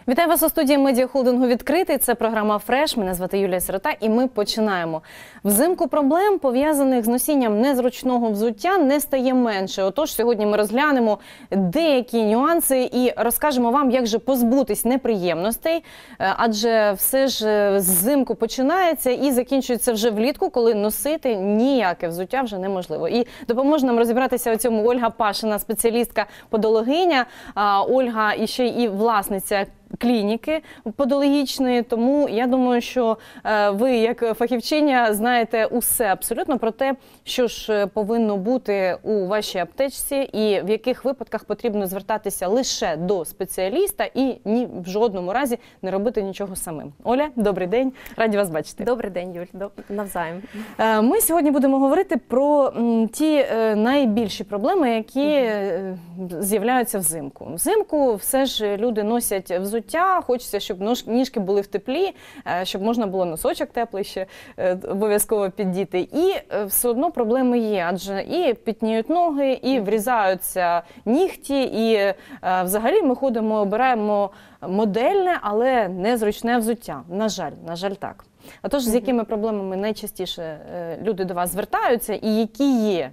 Вітаю вас у студії медіахолдингу «Відкритий». Це програма «Фреш». Мене звати Юлія Сирота і ми починаємо. Взимку проблем, пов'язаних з носінням незручного взуття, не стає менше. Отож, сьогодні ми розглянемо деякі нюанси і розкажемо вам, як же позбутись неприємностей. Адже все ж взимку починається і закінчується вже влітку, коли носити ніяке взуття вже неможливо. І допоможе нам розібратися у цьому Ольга Пашина, спеціалістка-подологиня. Ольга і ще і власниця клініки подологічної, тому я думаю, що ви, як фахівчиня, знаєте усе абсолютно про те, що ж повинно бути у вашій аптечці і в яких випадках потрібно звертатися лише до спеціаліста і ні в жодному разі не робити нічого самим. Оля, добрий день, раді вас бачити. Добрий день, Юль, навзаєм. Ми сьогодні будемо говорити про ті найбільші проблеми, які з'являються взимку. Взимку все ж люди носять взуття, хочеться, щоб ніжки були в теплі, щоб можна було носочок теплий ще обов'язково піддіти. І все одно проблеми є, адже і пітніють ноги, і врізаються нігті, і взагалі ми ходимо, обираємо модельне, але незручне взуття. На жаль так. А тож, з якими проблемами найчастіше люди до вас звертаються і які є?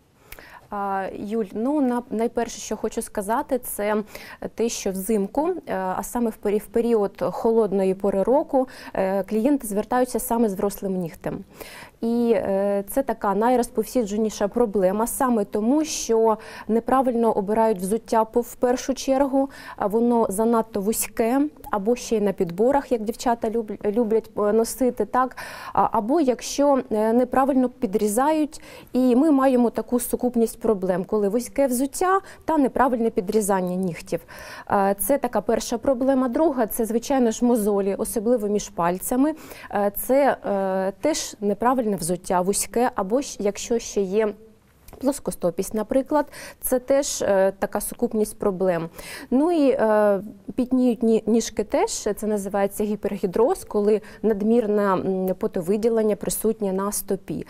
Юль, найперше, що хочу сказати, це те, що взимку, а саме в період холодної пори року, клієнти звертаються саме з врослим нігтем. І це така найрозповсюдженіша проблема, саме тому, що неправильно обирають взуття в першу чергу, воно занадто вузьке, або ще й на підборах, як дівчата люблять носити, так? Або якщо неправильно підрізають, і ми маємо таку сукупність проблем, коли вузьке взуття та неправильне підрізання нігтів. Це така перша проблема. Друга – це, звичайно ж, мозолі, особливо між пальцями. Це теж неправильне взуття, вузьке, або якщо ще є плоскостопість, наприклад, це теж така сукупність проблем. Ну і пітніють ніжки теж, це називається гіпергідроз, коли надмірне потовиділення присутнє на стопі.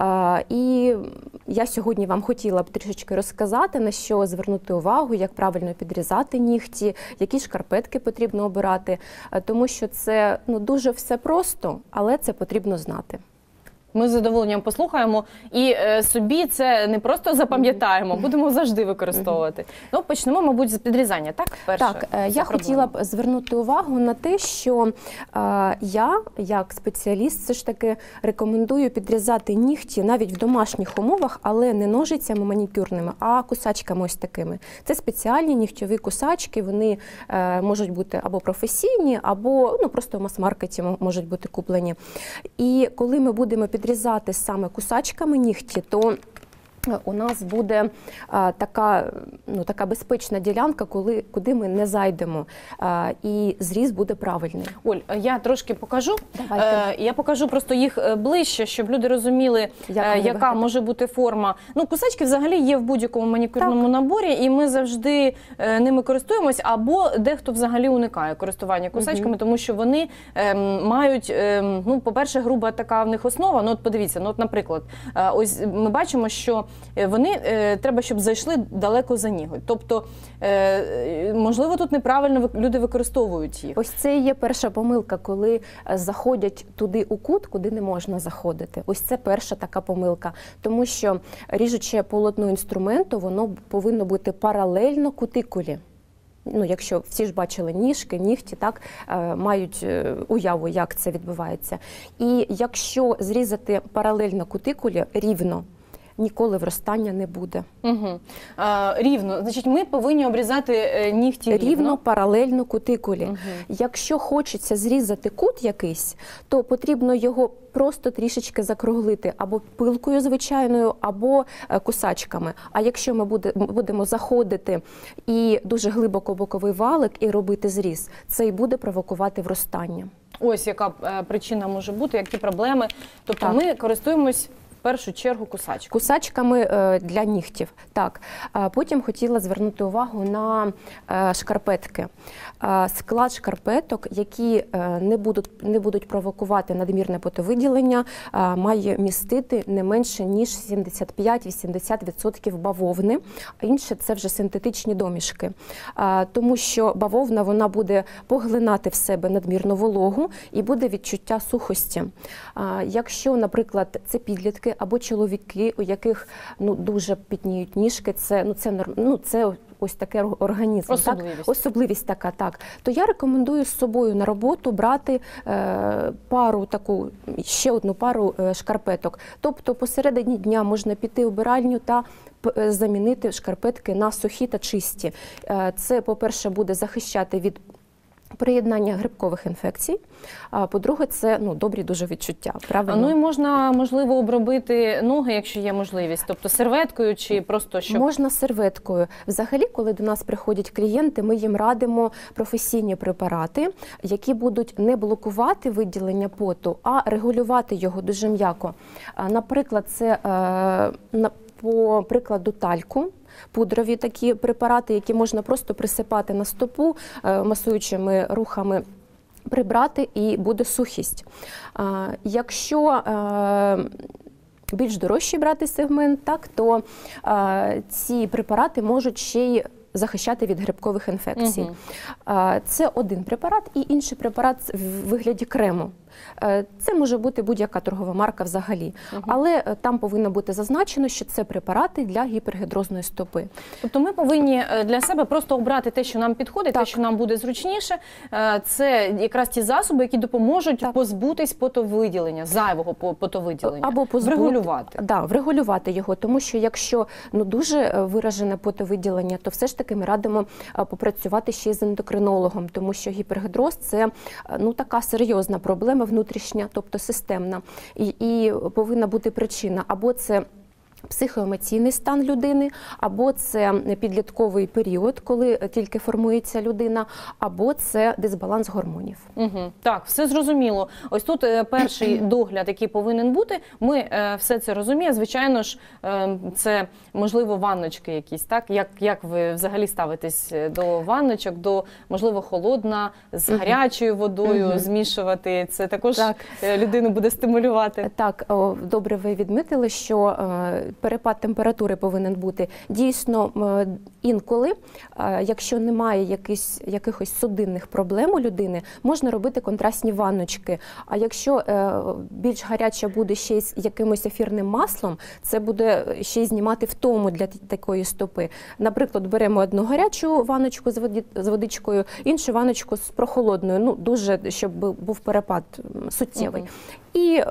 І я сьогодні вам хотіла б трішечки розказати, на що звернути увагу, як правильно підрізати нігті, які шкарпетки потрібно обирати, тому що це дуже все просто, але це потрібно знати. Ми з задоволенням послухаємо і собі це не просто запам'ятаємо, будемо завжди використовувати. Почнемо, мабуть, з підрізання, так? Так, я хотіла б звернути увагу на те, що я, як спеціаліст, все ж таки рекомендую підрізати нігті навіть в домашніх умовах, але не ножицями манікюрними, а кусачками ось такими. Це спеціальні нігтьові кусачки, вони можуть бути або професійні, або просто в мас-маркеті можуть бути куплені. І коли ми будемо підрізати саме кусачками нігті, то у нас буде така безпечна ділянка, куди ми не зайдемо, і зріз буде правильний. Оль, я трошки покажу. Я покажу просто їх ближче, щоб люди розуміли, яка може бути форма. Кусачки взагалі є в будь-якому манікюрному наборі, і ми завжди ними користуємось, або дехто взагалі уникає користування кусачками, тому що вони мають, по-перше, груба така в них основа. От подивіться, наприклад, ось ми бачимо, що вони треба, щоб зайшли далеко за ніготь. Тобто, можливо, тут неправильно люди використовують їх. Ось це і є перша помилка, коли заходять туди у кут, куди не можна заходити. Ось це перша така помилка. Тому що ріжуче полотно інструменту, воно повинно бути паралельно кутикулі. Якщо всі ж бачили ніжки, нігті, так, мають уяву, як це відбувається. І якщо зрізати паралельно кутикулі рівно, ніколи вростання не буде. Рівно. Значить, ми повинні обрізати нігті рівно, паралельно кутикулі. Якщо хочеться зрізати кут якийсь, то потрібно його просто трішечки закруглити або пилкою звичайною, або кусачками. А якщо ми будемо заходити і дуже глибоко боковий валик і робити зріз, це і буде провокувати вростання. Ось яка причина може бути, які проблеми. Тобто ми користуємось першу чергу кусачками. Кусачками для нігтів, так. Потім хотіла звернути увагу на шкарпетки. Склад шкарпеток, які не будуть провокувати надмірне потовиділення, має містити не менше, ніж 75-80% бавовни, а інше це вже синтетичні домішки. Тому що бавовна, вона буде поглинати в себе надмірну вологу і буде відчуття сухості. Якщо, наприклад, це підлітки або чоловіки, у яких дуже пітніють ніжки, це ось таке організм. Особливість. Так? Особливість така, так. То я рекомендую з собою на роботу брати ще одну пару шкарпеток. Тобто посередині дня можна піти в вбиральню та замінити шкарпетки на сухі та чисті. Це, по-перше, буде захищати від приєднання грибкових інфекцій, а по-друге, це добрі дуже відчуття. Правильно? І можна, можливо, обробити ноги, якщо є можливість, тобто серветкою чи просто щоб… Можна серветкою. Взагалі, коли до нас приходять клієнти, ми їм радимо професійні препарати, які будуть не блокувати виділення поту, а регулювати його дуже м'яко. Наприклад, це по прикладу тальку. Пудрові такі препарати, які можна просто присипати на стопу, масуючими рухами прибрати, і буде сухість. Якщо більш дорожчий брати сегмент, то ці препарати можуть ще й захищати від грибкових інфекцій. Це один препарат, і інший препарат в вигляді крему. Це може бути будь-яка торгова марка взагалі, але там повинно бути зазначено, що це препарати для гіпергідрозної стопи. Тобто ми повинні для себе просто обрати те, що нам підходить, те, що нам буде зручніше. Це якраз ті засоби, які допоможуть позбутись потовиділення, зайвого потовиділення. Або врегулювати. Врегулювати його, тому що якщо дуже виражене потовиділення, то все ж таки ми радимо попрацювати ще й з ендокринологом, тому що гіпергідроз – це така серйозна проблема внутрішня, тобто системна, і повинна бути причина. Або це психоемоційний стан людини, або це підлітковий період, коли тільки формується людина, або це дисбаланс гормонів. Так, все зрозуміло. Ось тут перший догляд, який повинен бути, ми все це розуміємо. Звичайно ж, це, можливо, ванночки якісь, так? Як ви взагалі ставитесь до ванночок, до, можливо, холодна, з гарячою водою змішувати? Це також людину буде стимулювати? Так, добре ви відмітили, що перепад температури повинен бути. Дійсно, інколи, якщо немає якихось судинних проблем у людини, можна робити контрастні ванночки. А якщо більш гаряча буде ще й з якимось ефірним маслом, це буде ще й знімати втому для такої стопи. Наприклад, беремо одну гарячу ванночку з водичкою, іншу ванночку з прохолодною, дуже, щоб був перепад суттєвий. І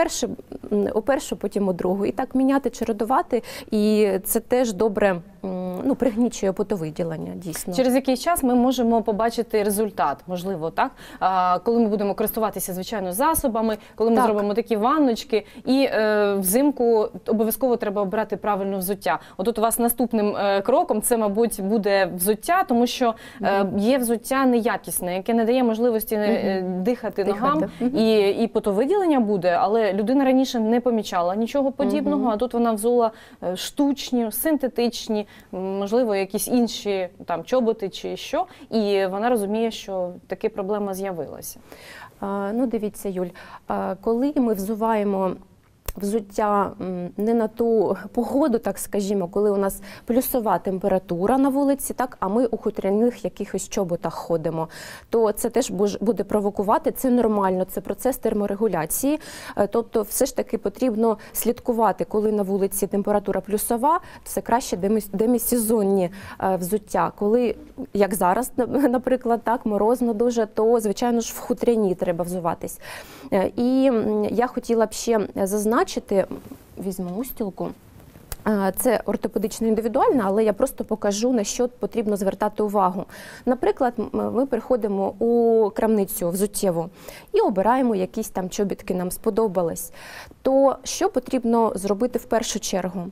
у першу, потім у другу. І так міняти, чередувати, і це теж добре пригнічує потовиділення, дійсно. Через який час ми можемо побачити результат, можливо, так? Коли ми будемо користуватися, звичайно, засобами, коли ми зробимо такі ванночки, і взимку обов'язково треба обрати правильне взуття. Отут у вас наступним кроком це, мабуть, буде взуття, тому що є взуття неякісне, яке не дає можливості дихати ногам, і потовиділення буде, але людина раніше не помічала нічого подібного, а тут вона взула штучні, синтетичні, можливо, якісь інші там чоботи чи що, і вона розуміє, що така проблема з'явилася. Дивіться, Юль, коли ми взуваємо взуття не на ту погоду, так скажімо, коли у нас плюсова температура на вулиці, так, а ми у хутряних якихось чоботах ходимо, то це теж буде провокувати, це нормально, це процес терморегуляції, тобто все ж таки потрібно слідкувати, коли на вулиці температура плюсова, це краще демісезонні взуття, коли, як зараз, наприклад, так, морозно дуже, то, звичайно ж, в хутряні треба взуватись. І я хотіла б ще зазначити, візьму устілку. Це ортопедично індивідуально, але я просто покажу, на що потрібно звертати увагу. Наприклад, ми приходимо у крамницю взуттєву і обираємо якісь там чобітки, нам сподобались. То що потрібно зробити в першу чергу?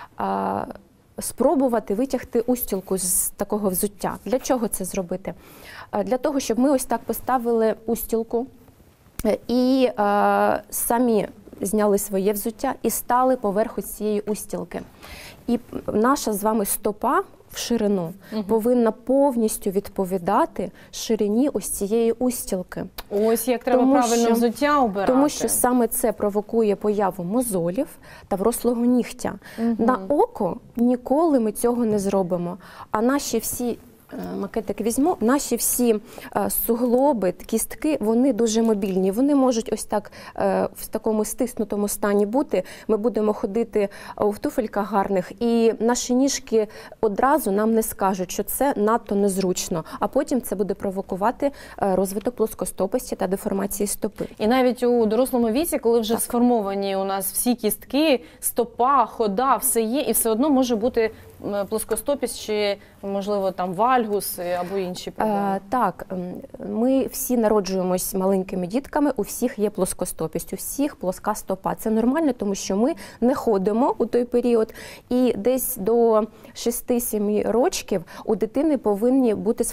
Спробувати витягти устілку з такого взуття. Для чого це зробити? Для того, щоб ми ось так поставили устілку і самі зняли своє взуття і стали поверх цієї устілки. І наша з вами стопа в ширину повинна повністю відповідати ширині ось цієї устілки. Ось як треба правильно взуття обирати. Тому що саме це провокує появу мозолів та врослого нігтя. На око ніколи ми цього не зробимо. А наші всі макетик візьму, наші всі суглоби, кістки, вони дуже мобільні. Вони можуть ось так в такому стиснутому стані бути. Ми будемо ходити в туфельках гарних, і наші ніжки одразу нам не скажуть, що це надто незручно. А потім це буде провокувати розвиток плоскостопості та деформації стопи. І навіть у дорослому віці, коли вже сформовані у нас всі кістки, стопа, хода, все є, і все одно може бути плоскостопість чи, можливо, там вальгус або інші проблеми? Так, ми всі народжуємось маленькими дітками, у всіх є плоскостопість, у всіх плоска стопа. Це нормально, тому що ми не ходимо у той період, і десь до 6-7 років у дитини повинні бути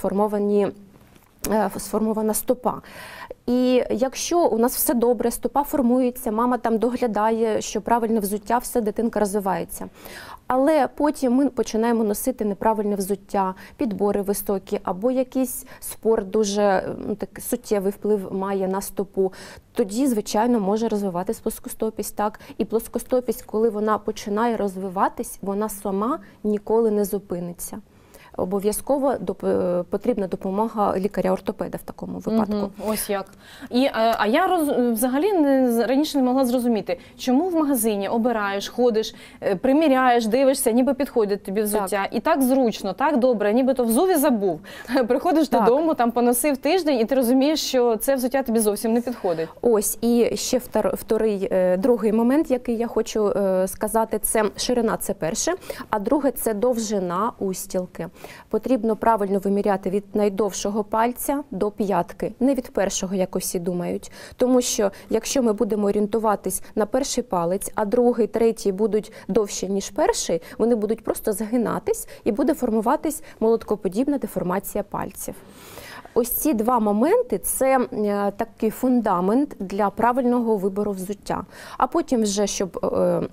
сформована стопа. І якщо у нас все добре, стопа формується, мама там доглядає, що правильне взуття, все, дитинка розвивається. Але потім ми починаємо носити неправильне взуття, підбори високі, або якийсь спорт дуже так, суттєвий вплив має на стопу. Тоді, звичайно, може розвиватись плоскостопість. Так? І плоскостопість, коли вона починає розвиватись, вона сама ніколи не зупиниться. Обов'язково потрібна допомога лікаря-ортопеда в такому випадку. Ось як. А я взагалі раніше не могла зрозуміти, чому в магазині обираєш, ходиш, приміряєш, дивишся, ніби підходить тобі взуття. І так зручно, так добре, нібито взув і забув. Приходиш додому, там поносив тиждень, і ти розумієш, що це взуття тобі зовсім не підходить. Ось, і ще другий момент, який я хочу сказати, це ширина, це перше, а друге, це довжина устілки. Потрібно правильно виміряти від найдовшого пальця до п'ятки, не від першого, як усі думають. Тому що, якщо ми будемо орієнтуватись на перший палець, а другий, третій будуть довші, ніж перший, вони будуть просто згинатись і буде формуватись молоткоподібна деформація пальців. Ось ці два моменти – це такий фундамент для правильного вибору взуття. А потім вже, щоб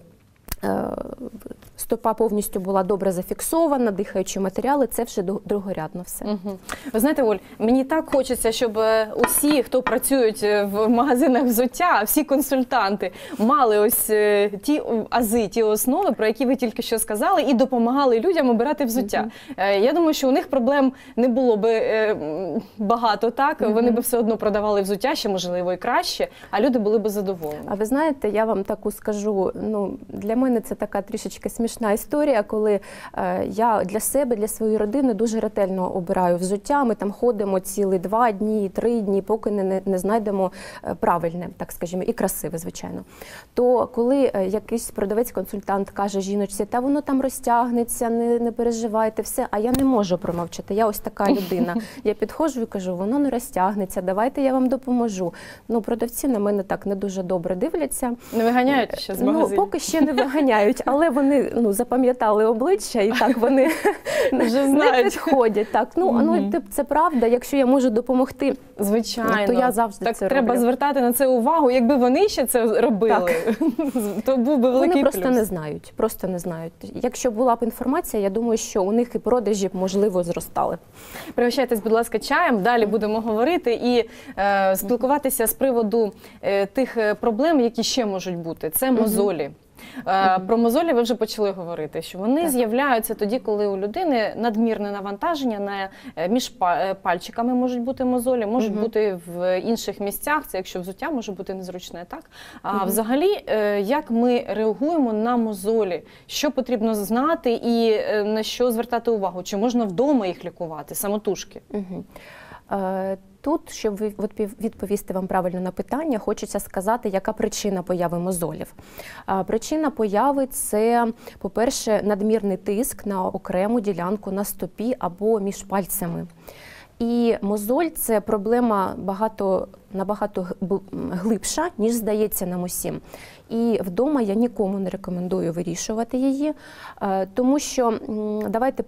стопа повністю була добре зафіксована, дихаючі матеріали, це вже другорядно все. Ви знаєте, Оль, мені так хочеться, щоб усі, хто працюють в магазинах взуття, всі консультанти, мали ось ті ази, ті основи, про які ви тільки що сказали, і допомагали людям обирати взуття. Я думаю, що у них проблем не було би багато, так? Вони б все одно продавали взуття, ще, можливо, і краще, а люди були б задоволені. А ви знаєте, я вам таку скажу, для мене це така трішечки смішна історія, коли я для себе, для своєї родини дуже ретельно обираю взуття. Ми там ходимо цілі 2 дні, 3 дні, поки не знайдемо правильне, так скажімо, і красиве, звичайно. То коли якийсь продавець-консультант каже жіночці, та воно там розтягнеться, не переживайте, все, а я не можу промовчати, я ось така людина. Я підходжу і кажу, воно не розтягнеться, давайте я вам допоможу. Продавці на мене так не дуже добре дивляться. Не виганяють ще з магазину? Поки ще не виганяють, але вони запам'ятали обличчя і так вони вже не підходять. Так, це правда, якщо я можу допомогти, звичайно, то я завжди так це роблю. Треба звертати на це увагу. Якби вони ще це робили, то був би великий плюс. Вони просто не знають. Якщо була б інформація, я думаю, що у них і продажі, можливо, зростали. Пригощайтесь, будь ласка, чаєм. Далі будемо говорити і спілкуватися з приводу тих проблем, які ще можуть бути. Це мозолі. Про мозолі ви вже почали говорити, що вони з'являються тоді, коли у людини надмірне навантаження, між пальчиками можуть бути мозолі, можуть бути в інших місцях, це якщо взуття може бути незручне, так? А взагалі, як ми реагуємо на мозолі? Що потрібно знати і на що звертати увагу? Чи можна вдома їх лікувати, самотужки? Тут, щоб відповісти вам правильно на питання, хочеться сказати, яка причина появи мозолів. Причина появи – це, по-перше, надмірний тиск на окрему ділянку на стопі або між пальцями. І мозоль – це проблема набагато глибша, ніж здається нам усім. І вдома я нікому не рекомендую вирішувати її, тому що давайте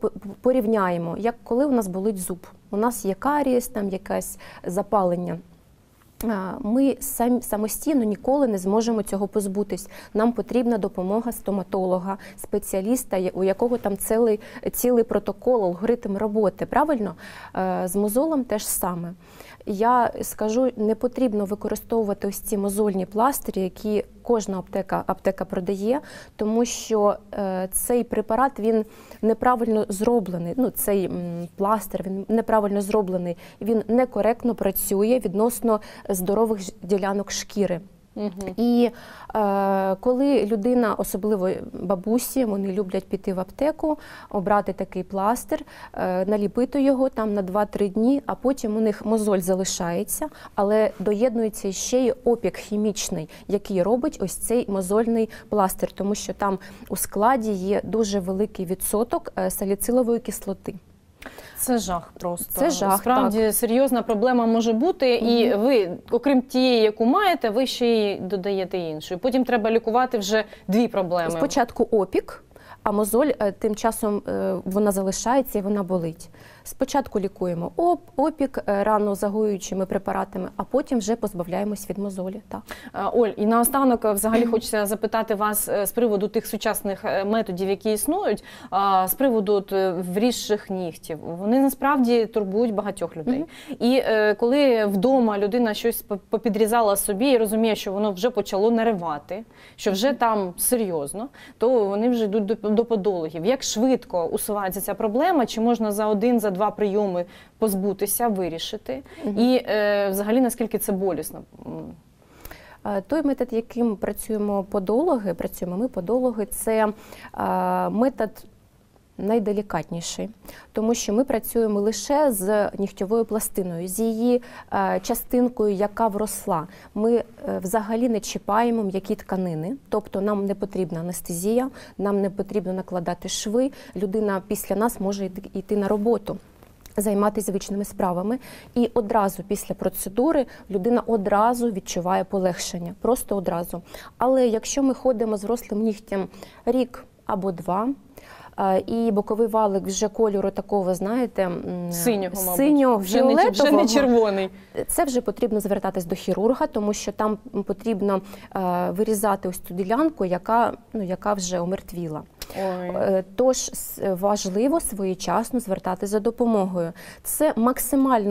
порівняємо, як коли у нас болить зуб. У нас є карієс, там якесь запалення ми самостійно ніколи не зможемо цього позбутись. Нам потрібна допомога стоматолога, спеціаліста, у якого там цілий протокол, алгоритм роботи. Правильно? З мозолем теж саме. Я скажу, не потрібно використовувати ось ці мозольні пластирі, які кожна аптека продає, тому що цей препарат, він неправильно зроблений, цей пластир, він неправильно зроблений, він некоректно працює відносно здорових ділянок шкіри. І коли людина, особливо бабусі, вони люблять піти в аптеку, обрати такий пластир, наліпити його там на 2-3 дні, а потім у них мозоль залишається, але доєднується ще й опік хімічний, який робить ось цей мозольний пластир, тому що там у складі є дуже великий відсоток саліцилової кислоти. Це жах просто. Це жах, справді так. Серйозна проблема може бути, і ви, окрім тієї, яку маєте, ви ще й додаєте іншу. І потім треба лікувати вже 2 проблеми. Спочатку опік, а мозоль тим часом вона залишається і вона болить. Спочатку лікуємо опік ранозагоюючими препаратами, а потім вже позбавляємось від мозолі. Так. Оль, і наостанок взагалі хочеться запитати вас з приводу тих сучасних методів, які існують, з приводу врізших нігтів. Вони насправді турбують багатьох людей. І коли вдома людина щось попідрізала собі і розуміє, що воно вже почало наривати, що вже там серйозно, то вони вже йдуть до подологів. Як швидко усувається ця проблема? Чи можна за 1-2 прийоми позбутися, вирішити? І взагалі, наскільки це болісно? Той метод, яким працюємо ми подологи, це метод найделікатніший, тому що ми працюємо лише з нігтєвою пластиною, з її частинкою, яка вросла. Ми взагалі не чіпаємо м'які тканини, тобто нам не потрібна анестезія, нам не потрібно накладати шви, людина після нас може йти на роботу, займатися звичними справами. І одразу після процедури людина одразу відчуває полегшення, просто одразу. Але якщо ми ходимо з врослим нігтем рік або 2, і боковий валик вже кольору такого, знаєте, синьо-фіолетового, вже не червоний. Це вже потрібно звертатись до хірурга, тому що там потрібно вирізати ось цю ділянку, яка вже омертвіла. Тож важливо своєчасно звертатись за допомогою. Це максимально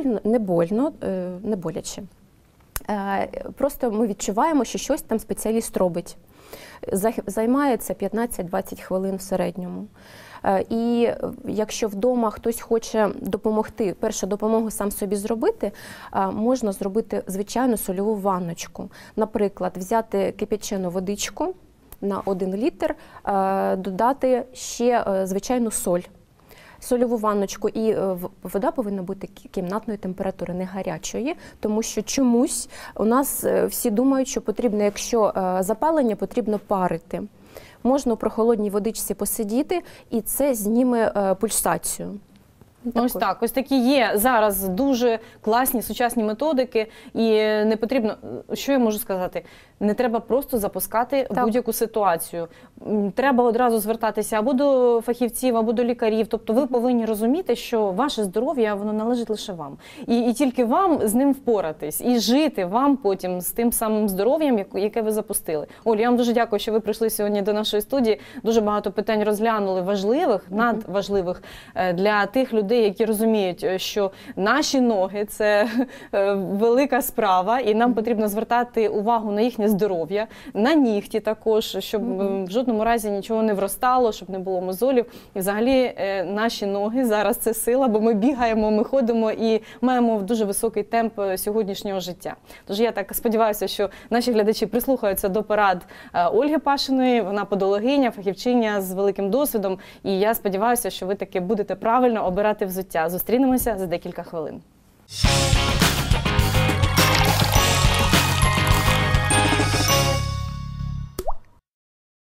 не боляче. Просто ми відчуваємо, що щось там спеціаліст робить. Займається 15-20 хвилин в середньому. І якщо вдома хтось хоче допомогти, першу допомогу сам собі зробити, можна зробити звичайну сольову ванночку. Наприклад, взяти кип'ячену водичку на 1 літр, додати ще звичайну соль. Сольову ванночку, і вода повинна бути кімнатної температури, не гарячої, тому що чомусь у нас всі думають, що потрібно, якщо запалення, потрібно парити. Можна у прохолодній водичці посидіти, і це зніме пульсацію. Ось так, ось такі є зараз дуже класні сучасні методики, і не потрібно, що я можу сказати, не треба просто запускати будь-яку ситуацію. Треба одразу звертатися або до фахівців, або до лікарів. Тобто ви повинні розуміти, що ваше здоров'я, воно належить лише вам. І тільки вам з ним впоратись, і жити вам потім з тим самим здоров'ям, яке ви запустили. Оль, я вам дуже дякую, що ви прийшли сьогодні до нашої студії. Дуже багато питань розглянули важливих, надважливих для тих людей, які розуміють, що наші ноги – це велика справа, і нам потрібно звертати увагу на їхнє здоров'я, на нігті також, щоб в жодному разі нічого не вростало, щоб не було мозолів. І взагалі наші ноги зараз – це сила, бо ми бігаємо, ми ходимо і маємо дуже високий темп сьогоднішнього життя. Тож я так сподіваюся, що наші глядачі прислухаються до порад Ольги Пашиної, вона подологиня, фахівчиня з великим досвідом, і я сподіваюся, що ви таки будете правильно обирати взуття. Зустрінемося за декілька хвилин.